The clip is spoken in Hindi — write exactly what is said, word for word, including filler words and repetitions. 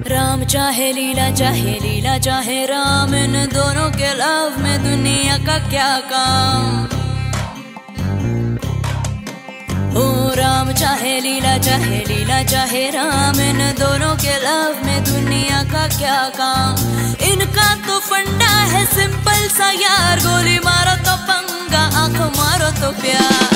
राम चाहे लीला चाहे लीला चाहे राम, इन दोनों के लव में दुनिया का क्या काम। ओ राम चाहे लीला चाहे लीला चाहे राम, इन दोनों के लव में दुनिया का क्या काम। इनका तो फंडा है सिंपल सा यार, गोली मारो तो पंगा, आंख मारो तो प्यार।